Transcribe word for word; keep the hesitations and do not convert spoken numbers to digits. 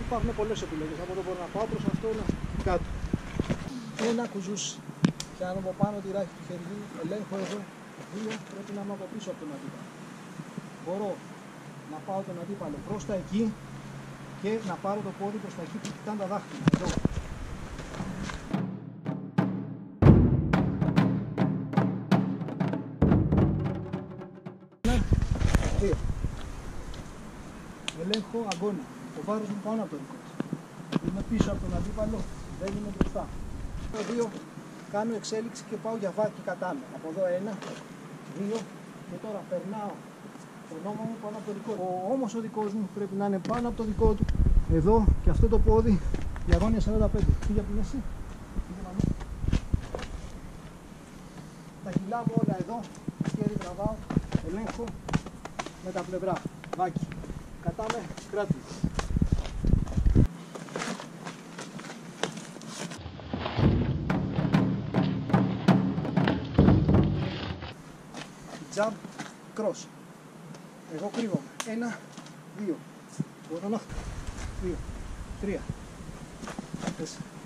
υπάρχουν πολλές επιλογές. Από εδώ μπορώ να πάω προς αυτό να κάτω. Ένα κουζούσι. Και αν από πάνω τη ράχη του χεριού ελέγχω εδώ, δύο πρέπει να είμαι από πίσω από τον αντίπαλο. Μπορώ να πάω τον αντίπαλο προς τα εκεί και να πάρω το πόδι προς τα εκεί που κοιτάνε τα δάχτυλα. Εδώ. Δύο. Ελέγχω αγώνα. Το βάρος μου πάνω από το δικό του. Είμαι πίσω από τον αντίπαλο, δεν είμαι μπροστά. Το δύο κάνω εξέλιξη και πάω για βάκι κατάμε. Από εδώ ένα, δύο και τώρα περνάω τον ώμο μου πάνω από το δικό του. Ο ώμος ο δικός μου πρέπει να είναι πάνω από το δικό του. Εδώ και αυτό το πόδι διαγώνια σαράντα πέντε. Πήγε από την εσύ. Τα κιλά μου όλα εδώ, χέρι τραβάω, ελέγχω με τα πλευρά. Βάκι. Κατάμε, κράτηση. Jump, cross. Εγώ κρύβομαι. Ένα, δύο. Μπορώ να... Δύο, τρία, τέσσερα.